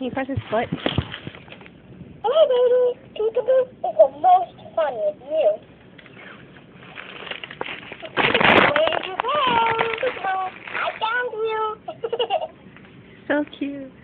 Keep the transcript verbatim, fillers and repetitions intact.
Can you press his foot? Hello, baby. Peekaboo is the most fun with you. Where'd you go? I found you. So cute.